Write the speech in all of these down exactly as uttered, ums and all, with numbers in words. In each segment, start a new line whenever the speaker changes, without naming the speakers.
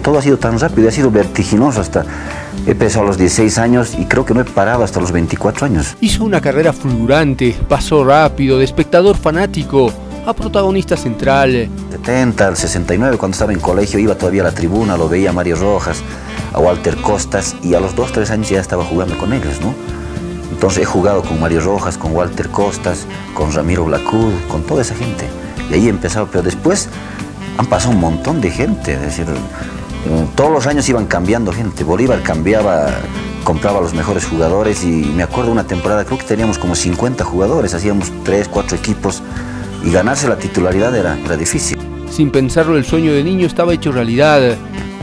todo ha sido tan rápido, ha sido vertiginoso hasta... He empezado a los dieciséis años y creo que no he parado hasta los veinticuatro años.
Hizo una carrera fulgurante, pasó rápido, de espectador fanático a protagonista central.
setenta, al sesenta y nueve, cuando estaba en colegio, iba todavía a la tribuna, lo veía a Mario Rojas, a Walter Costas, y a los dos, tres años ya estaba jugando con ellos, ¿no? Entonces he jugado con Mario Rojas, con Walter Costas, con Ramiro Blacud, con toda esa gente. Y ahí he empezado, pero después han pasado un montón de gente, es decir, todos los años iban cambiando gente. Bolívar cambiaba, compraba a los mejores jugadores y me acuerdo una temporada, creo que teníamos como cincuenta jugadores, hacíamos tres, cuatro equipos y ganarse la titularidad era, era difícil.
Sin pensarlo, el sueño de niño estaba hecho realidad.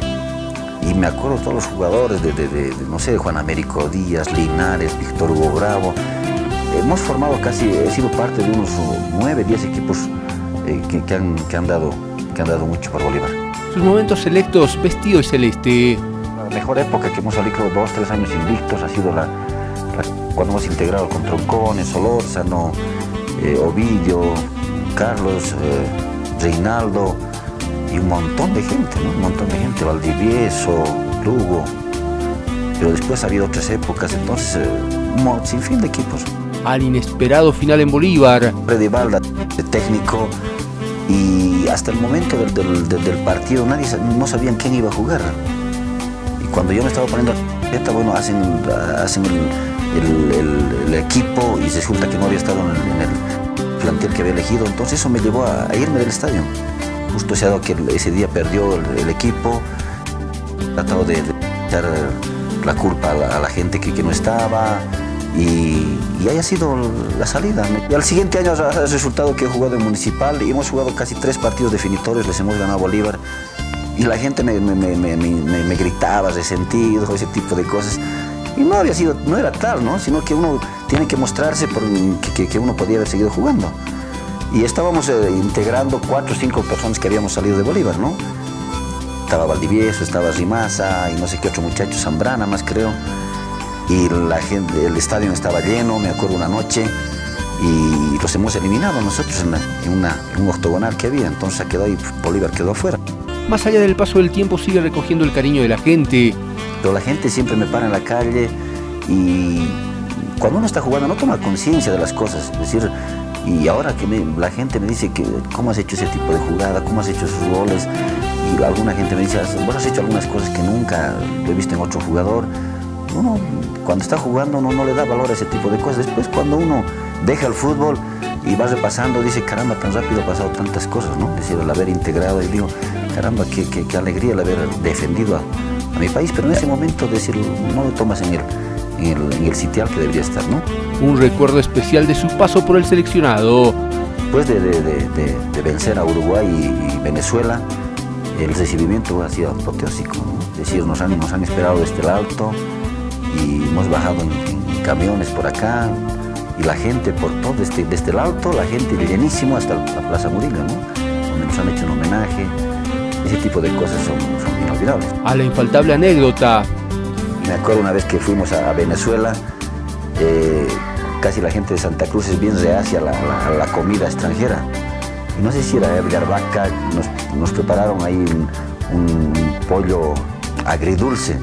Y me acuerdo todos los jugadores, de, de, de, de no sé, Juan Américo Díaz, Linares, Víctor Hugo Bravo. Hemos formado casi, he sido parte de unos nueve, diez equipos eh, que, que, han, que, han dado, que han dado mucho para Bolívar.
Sus momentos selectos vestido de celeste.
La mejor época que hemos salido, creo, dos, tres años invictos, ha sido la, la, cuando hemos integrado con Troncones, Solórzano, eh, Ovidio, Carlos, eh, Reinaldo y un montón de gente, ¿no? Un montón de gente, Valdivieso, Lugo. Pero después ha habido otras épocas, entonces eh, un sinfín de equipos.
Al inesperado final en Bolívar.
Freddy Balda, de técnico, y hasta el momento del, del, del, del partido nadie no sabían quién iba a jugar. Y cuando yo me estaba poniendo la bueno, hacen, hacen el, el, el, el equipo y resulta que no había estado en el, en el plantel que había elegido, entonces eso me llevó a, a irme del estadio. Justo se ha dado que ese día perdió el, el equipo, he tratado de, de echar la culpa a la, a la gente que, que no estaba. Y, y haya sido la salida. Y al siguiente año ha resultado que he jugado en Municipal y hemos jugado casi tres partidos definitorios, les hemos ganado a Bolívar y la gente me, me, me, me, me, me gritaba resentido, ese tipo de cosas. Y no había sido, no era tal, ¿no? Sino que uno tiene que mostrarse por, que, que uno podía haber seguido jugando. Y estábamos eh, integrando cuatro o cinco personas que habíamos salido de Bolívar, ¿no? Estaba Valdivieso, estaba Rimasa y no sé qué otro muchacho, Zambrana más creo. Y la gente, el estadio estaba lleno, me acuerdo una noche, y los hemos eliminado nosotros en, la, en, una, en un octogonal que había, entonces quedó ahí, Bolívar quedó afuera.
Más allá del paso del tiempo sigue recogiendo el cariño de la gente.
Pero la gente siempre me para en la calle y cuando uno está jugando no toma conciencia de las cosas, es decir, y ahora que me, la gente me dice que cómo has hecho ese tipo de jugada, cómo has hecho esos goles, y alguna gente me dice, vos has hecho algunas cosas que nunca lo he visto en otro jugador. Uno, cuando está jugando, uno no le da valor a ese tipo de cosas. Después, cuando uno deja el fútbol y va repasando, dice, caramba, tan rápido ha pasado tantas cosas, ¿no? Es decir, el haber integrado, y digo, caramba, qué, qué, qué alegría el haber defendido a, a mi país. Pero en ese momento, decir, no lo tomas en el, en, el, en el sitial que debería estar, ¿no?
Un recuerdo especial de su paso por el seleccionado.
Después de, de, de, de, de vencer a Uruguay y, y Venezuela, el recibimiento ha sido apoteósico, ¿no? Es decir, nos han, nos han esperado desde el alto, y hemos bajado en, en camiones por acá y la gente por todo, desde, desde el alto, la gente llenísimo hasta la Plaza Murillo, ¿no? Donde nos han hecho un homenaje. Ese tipo de cosas son, son inolvidables.
A la infaltable anécdota.
Me acuerdo una vez que fuimos a, a Venezuela, eh, casi la gente de Santa Cruz es bien reacia a la, a la, a la comida extranjera. Y no sé si era de Arbaca, nos, nos prepararon ahí un, un pollo agridulce.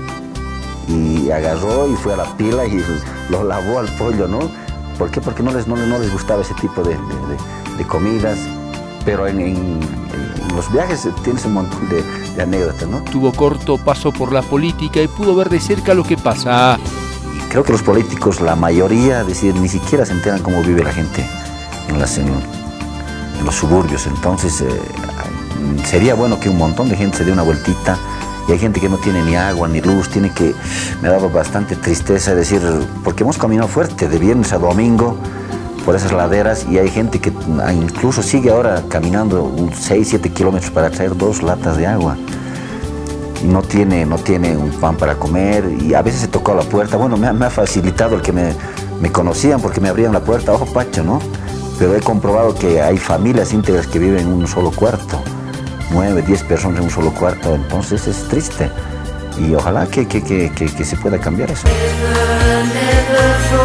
Y agarró y fue a la pila y lo lavó al pollo, ¿no? ¿Por qué? Porque no les, no, no les gustaba ese tipo de, de, de, de comidas. Pero en, en, en los viajes tienes un montón de, de anécdotas, ¿no?
Tuvo corto paso por la política y pudo ver de cerca lo que pasa.
Y creo que los políticos, la mayoría, es decir, ni siquiera se enteran cómo vive la gente en, las, en, en los suburbios. Entonces, eh, sería bueno que un montón de gente se dé una vueltita. Y hay gente que no tiene ni agua ni luz, tiene que, me ha dado bastante tristeza, es decir, porque hemos caminado fuerte de viernes a domingo por esas laderas y hay gente que incluso sigue ahora caminando seis, siete kilómetros para traer dos latas de agua. Y no tiene, no tiene un pan para comer y a veces se tocó a la puerta. Bueno, me ha, me ha facilitado el que me, me conocían porque me abrían la puerta, ojo Pacho, ¿no? Pero he comprobado que hay familias íntegras que viven en un solo cuarto. nueve, diez personas en un solo cuarto, entonces es triste y ojalá que, que, que, que, que se pueda cambiar eso.